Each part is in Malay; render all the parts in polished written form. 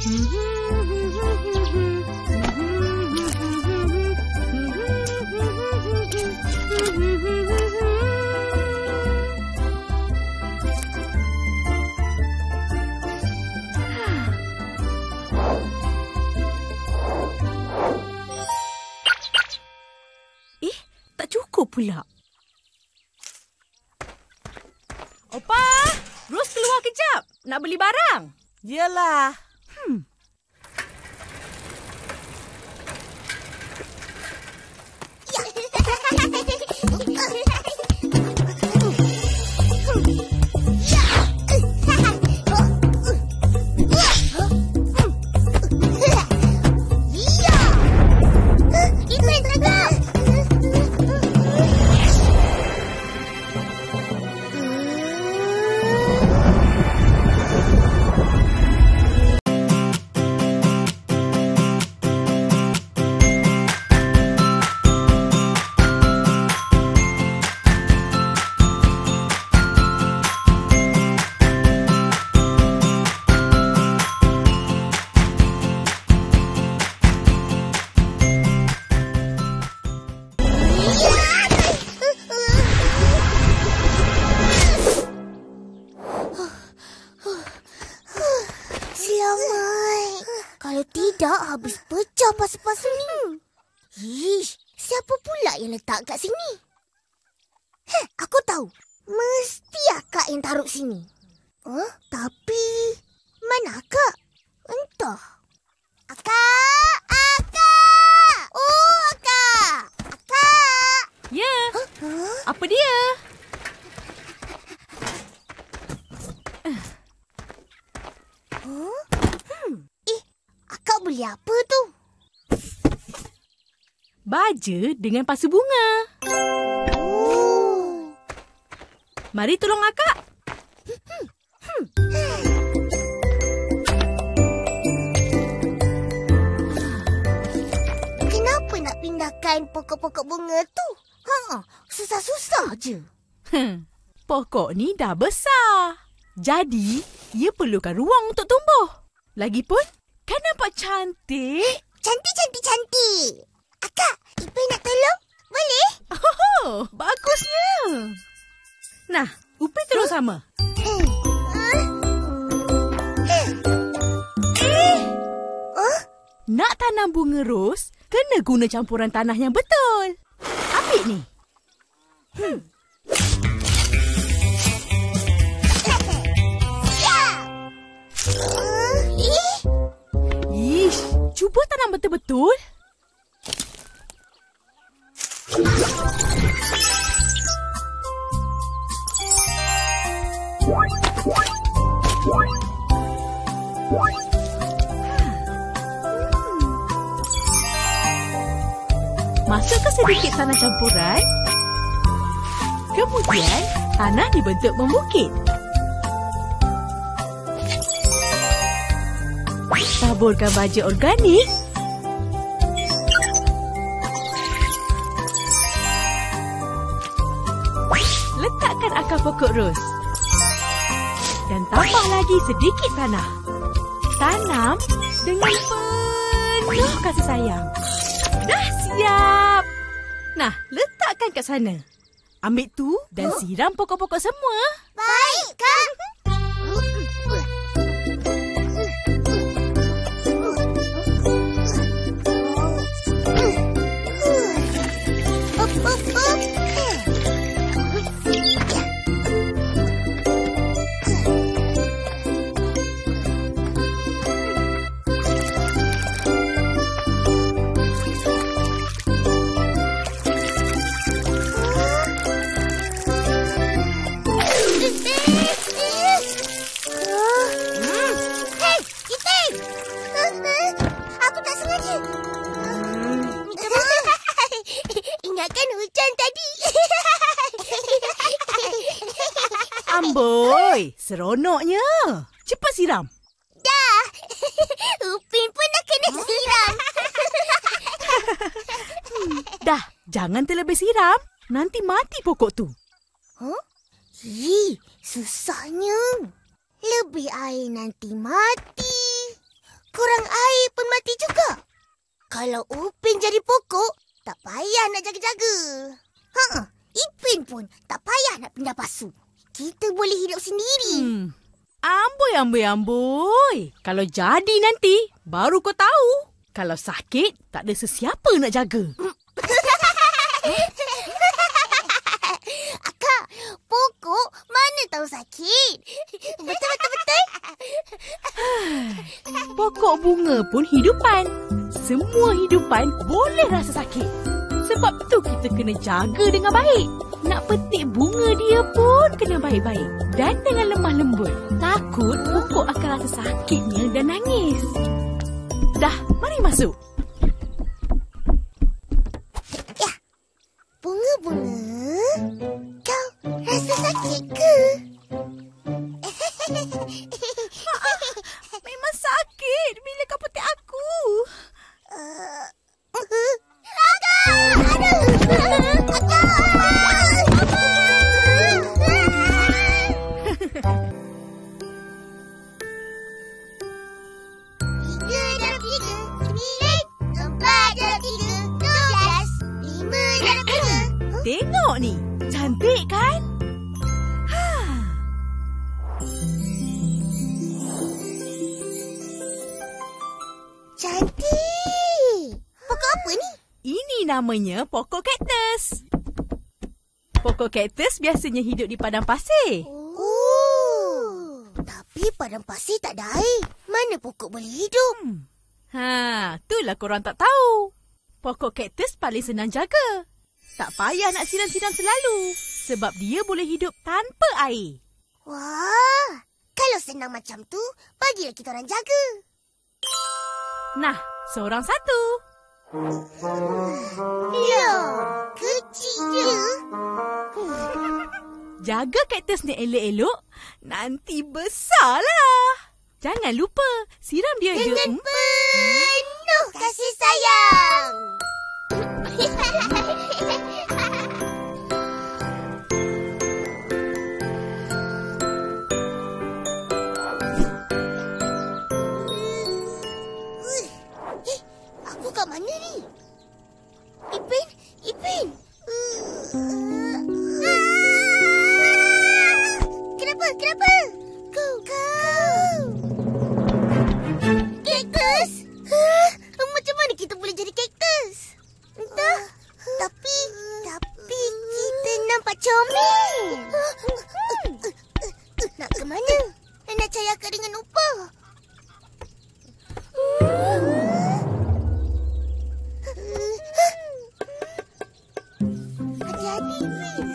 Tak cukup pula. Opa, Ros keluar kejap. Nak beli barang. Yelah. Habis pecah pasal-pasal ni. Ish, siapa pula yang letak kat sini? Aku tahu. Mesti akak yang taruh sini. Tapi mana akak? Entah. Akak! Akak! Oh, akak! Akak! Ya. Apa dia? Akak beli apa tu? Baja dengan pasu bunga. Oh. Mari tolong akak. Kenapa nak pindahkan pokok-pokok bunga tu? Susah-susah je. Pokok ni dah besar. Jadi, ia perlukan ruang untuk tumbuh. Lagipun, kan nampak cantik? Cantik. Akak, Ipin nak tolong? Boleh? Oh, bagusnya. Nah, Upin tolong sama. Nak tanam bunga ros, kena guna campuran tanah yang betul. Ambil ni. Cuba tanam betul-betul. Masukkan sedikit tanah campuran. Kemudian, tanah dibentuk membukit. Taburkan baja organik. Letakkan akar pokok ros. Dan tambah lagi sedikit tanah. Tanam dengan penuh kasih sayang. Dah siap. Nah, letakkan kat sana. Ambil tu dan siram pokok-pokok semua. Baik, Kak. Amboi, seronoknya. Cepat siram. Dah. Upin pun dah kena siram. Dah, jangan terlebih siram. Nanti mati pokok tu. Susahnya. Lebih air nanti mati. Kalau Upin jadi pokok, tak payah nak jaga-jaga. Ipin pun tak payah nak pindah pasu. Kita boleh hidup sendiri. Amboi. Kalau jadi nanti, baru kau tahu. Kalau sakit, tak ada sesiapa nak jaga. Akak, pokok mana tahu sakit. Betul. Pokok bunga pun hidupan. Semua hidupan boleh rasa sakit. Sebab tu kita kena jaga dengan baik. Nak petik bunga dia pun kena baik-baik. Dan dengan lemah lembut. Takut pokok akan rasa sakitnya dan nangis. Dah, mari masuk. Ya, bunga-bunga, kau rasa sakit ke? Memang sakit bila kau petik aku. Tengok ni, cantik kan? Cantik. Pokok apa ni? Ini namanya pokok kaktus. Pokok kaktus biasanya hidup di padang pasir. Tapi padang pasir tak ada air. Mana pokok boleh hidup? Itulah korang tak tahu. Pokok kaktus paling senang jaga. Tak payah nak siram-siram selalu. Sebab dia boleh hidup tanpa air. Wah, kalau senang macam tu, bagilah kita orang jaga. Nah, seorang satu. Ya, kecil je. Jaga kaktus ni elok-elok, nanti besarlah. Jangan lupa, siram dia dengan penuh kasih sayang. Aku kat mana ni? Ipin. Kenapa? Kau. Kaktus? Macam mana kita boleh jadi kaktus? Entah. Tapi kita nampak comel. Nak ke mana? Nak cari akak dengan upah. Hati-hati, Ipin.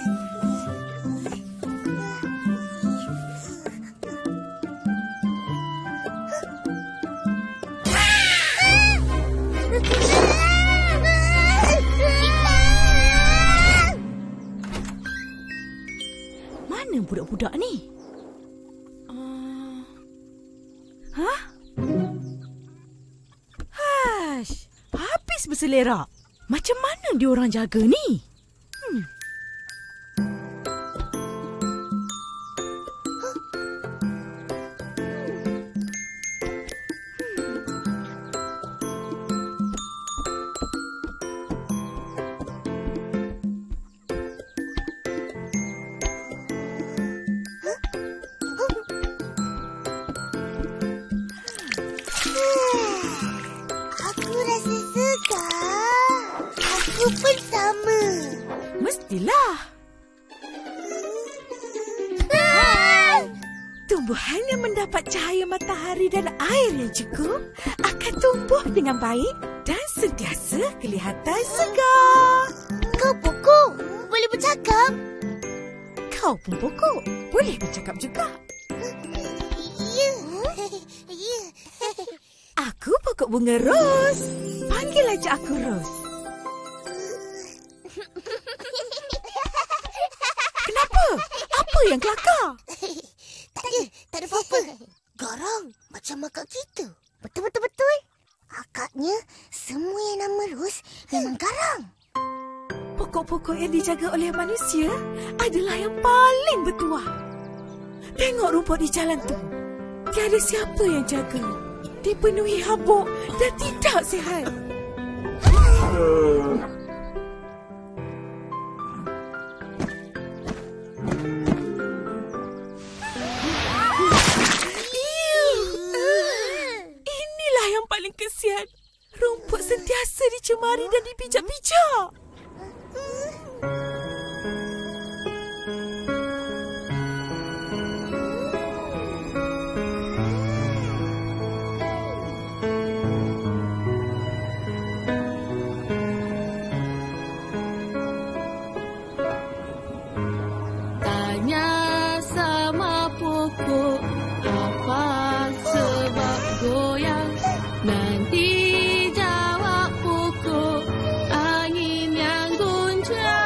Mana budak-budak ni? Habis berselerak. Macam mana diorang jaga ni? Aku rasa segar. Aku pun sama. Mestilah. Tumbuhan yang mendapat cahaya matahari dan air yang cukup akan tumbuh dengan baik dan sentiasa kelihatan segar. Kau pokok, boleh bercakap? Kau pun pokok, boleh bercakap juga. Ya. Aku pokok bunga ros. Panggil aja aku Ros. Kenapa? Apa yang kelakar? Tak ada apa-apa. Garang macam akak kita. Betul. Akaknya semua yang nama Ros memang garang. Pokok-pokok yang dijaga oleh manusia adalah yang paling bertuah. Tengok rumput di jalan tu. Tiada siapa yang jaga. Dipenuhi habuk dan tidak sihat. Inilah yang paling kesian. Rumput sentiasa dicemari dan dipijak-pijak. Tanya sama pokok, apa sebab goyang? Nanti jawab pokok, angin yang goncang.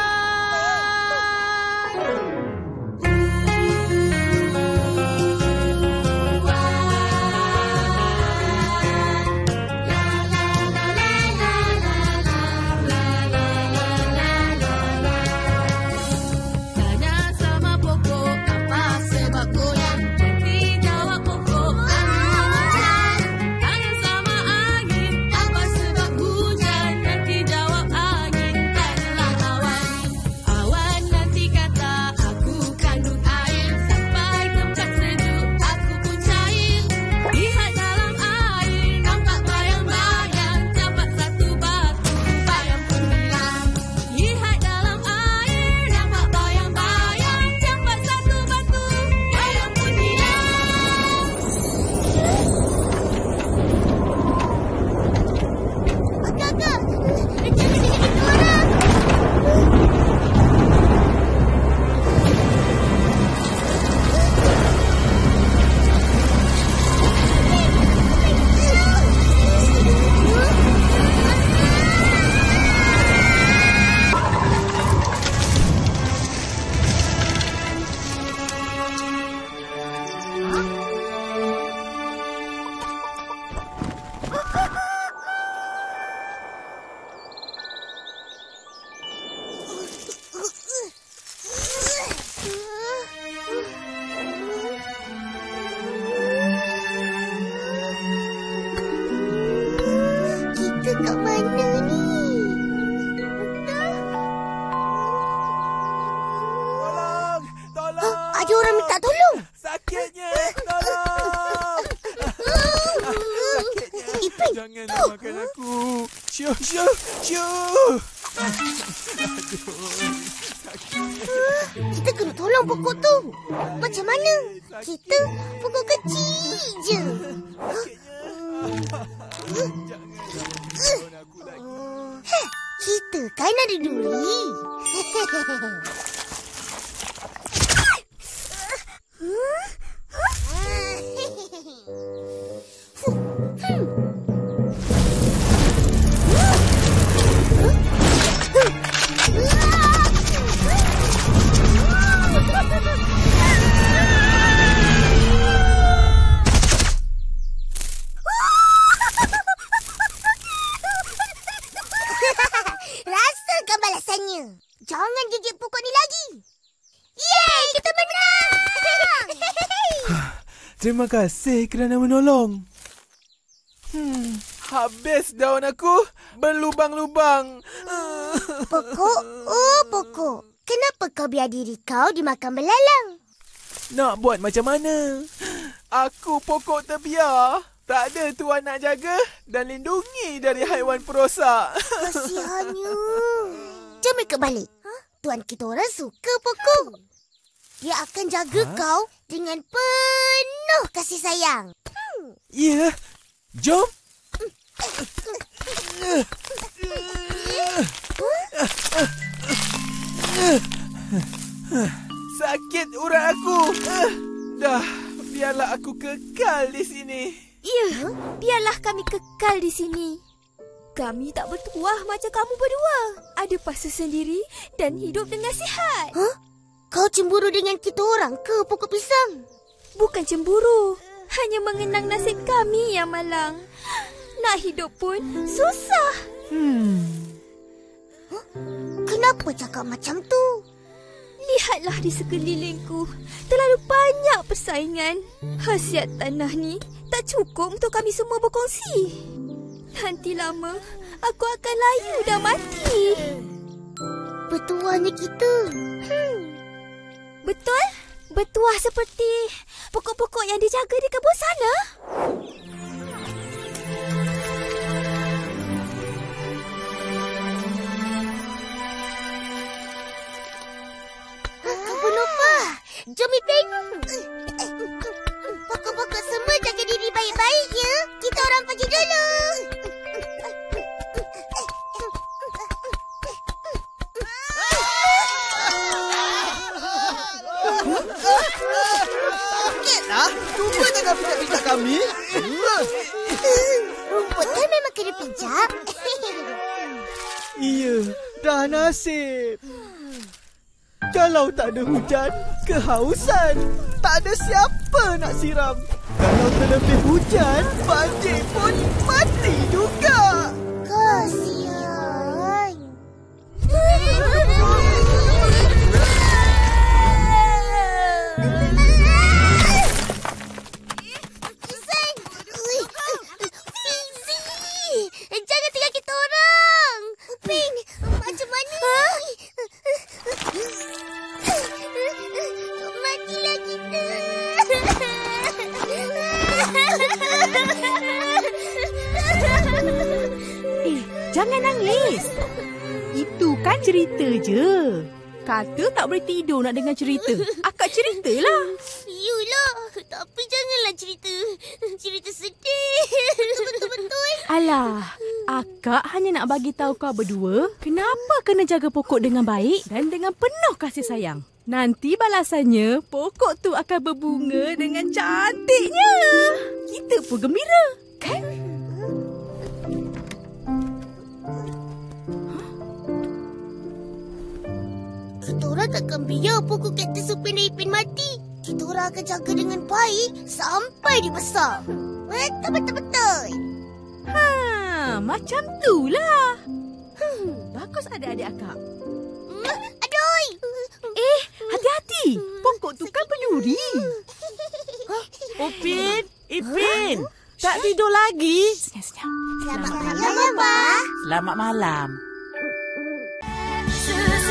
Tanya sama pokok, apa sebab goyang? Nanti jawab pokok, angin yang goncang. Tanya sama angin, apa sebab hujan? Nanti jawab angin, adalah awan. Awan nanti kata, aku kandung air. Sampai tempat sejuk, aku pun cair. Lihat dalam air, nampak bayang-bayang. Campak satu batu, bayang pun hilang. Lihat dalam air, nampak bayang-bayang. Campak satu batu, bayang pun hilang. Kakak, jangan sedikit orang. Kita kat mana ni? Tolong! Ada orang minta tolong. Sakitnya! Tolong! Sakitnya! Ipin, Jangan tu. makan aku! Syuh! Kita kena tolong pokok tu. Macam mana? Kita pokok kecil je. Jangan aku lagi. Kita kan ada duri. Rasakan balasannya. Jangan gigit pokok ni lagi. Yeay, kita menang! Terima kasih kerana menolong. Habis daun aku berlubang-lubang. Pokok, oh pokok. Kenapa kau biar diri kau dimakan belalang? Nak buat macam mana? Aku pokok terbiar. Tak ada tuan nak jaga dan lindungi dari haiwan perosak. Kasihannya. Jom ikut balik. Tuan kita orang suka pokok. Dia akan jaga kau dengan penuh kasih sayang. Ya, jom. Sakit urat aku. Dah, biarlah aku kekal di sini. Ya, biarlah kami kekal di sini. Kami tak bertuah macam kamu berdua. Ada fasa sendiri dan hidup dengan sihat. Kau cemburu dengan kita orang ke pokok pisang? Bukan cemburu, hanya mengenang nasib kami yang malang. Nak hidup pun susah. Kenapa cakap macam tu? Lihatlah di sekelilingku. Terlalu banyak persaingan. Khasiat tanah ni tak cukup untuk kami semua berkongsi. Nanti lama, aku akan layu dan mati. Petuahnya kita. Betul? Bertuah seperti pokok-pokok yang dijaga di kebun sana. Apa lupa? Jom Ipin. Pokok-pokok semua jaga diri baik-baik ya. Kita orang pergi dulu. Okeylah, cuba jangan pijak-pijak kami. Rumput kan memang kena pijak. Iya, dah nasib. Kalau tak ada hujan, kehausan. Tak ada siapa nak siram. Kalau terlebih hujan, banjir pun mati juga. Kasihan. Jangan tinggal kita orang. Upin, macam mana ni? Matilah kita. Jangan nangis. Itu kan cerita je. Kata tak boleh tidur nak dengar cerita. Akak ceritalah. Yulah, tapi janganlah cerita sedih. Betul-betul. Alah, akak hanya nak bagi tahu kau berdua kenapa kena jaga pokok dengan baik dan dengan penuh kasih sayang. Nanti balasannya pokok tu akan berbunga dengan cantiknya. Kita pun gembira, kan? Kita orang takkan biar pokok kaktus Upin Ipin mati. Kita orang akan jaga dengan baik sampai dia besar. Betul-betul. Macam tu lah. Bagus adik-adik akak. Aduh. Hati-hati. Pokok tu kan berduri. Upin, Ipin, tak tidur lagi? Senyap-senyap. Selamat malam, Abah. Selamat malam.